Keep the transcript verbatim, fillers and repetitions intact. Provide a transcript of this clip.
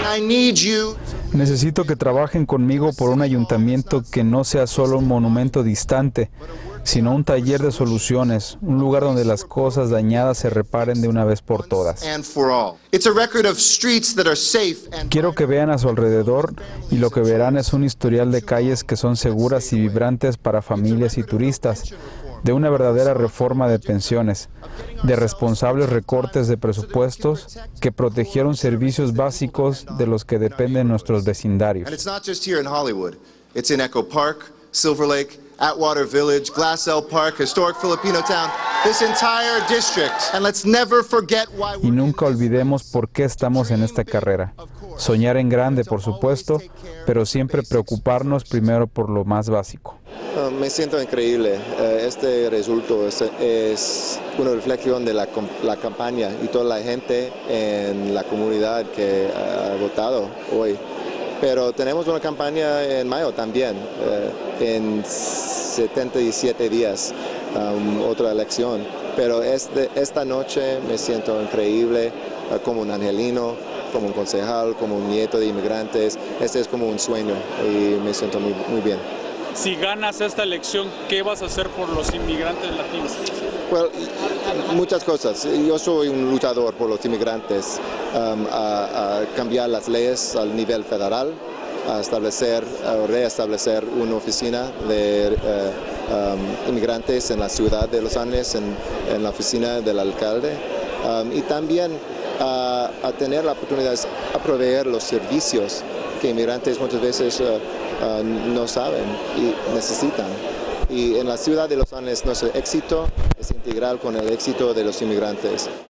Necesito que trabajen conmigo por un ayuntamiento que no sea solo un monumento distante, sino un taller de soluciones, un lugar donde las cosas dañadas se reparen de una vez por todas. Quiero que vean a su alrededor y lo que verán es un historial de calles que son seguras y vibrantes para familias y turistas, de una verdadera reforma de pensiones, de responsables recortes de presupuestos que protegieron servicios básicos de los que dependen nuestros vecindarios. Silver Lake, Atwater Village, Glassell Park, Historic Filipino Town, this entire district. And let's never forget why y nunca olvidemos por qué estamos en esta carrera. Soñar en grande, por supuesto, pero siempre preocuparnos primero por lo más básico. Uh, me siento increíble. Uh, este resultado es, es una reflexión de la, la campaña y toda la gente en la comunidad que ha votado hoy. Pero tenemos una campaña en mayo también, eh, en setenta y siete días, um, otra elección. Pero este, esta noche me siento increíble, uh, como un angelino, como un concejal, como un nieto de inmigrantes. Este es como un sueño y me siento muy, muy bien. Si ganas esta elección, ¿qué vas a hacer por los inmigrantes latinos? Well, muchas cosas. Yo soy un luchador por los inmigrantes, um, a, a cambiar las leyes al nivel federal, a establecer, a reestablecer una oficina de uh, um, inmigrantes en la ciudad de Los Ángeles, en, en la oficina del alcalde, um, y también uh, a tener la oportunidad de proveer los servicios que inmigrantes muchas veces uh, uh, no saben y necesitan. Y en la ciudad de Los Ángeles nuestro éxito es integral con el éxito de los inmigrantes.